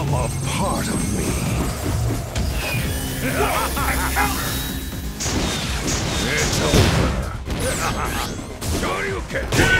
become a part of me. It's over. Shoryuken.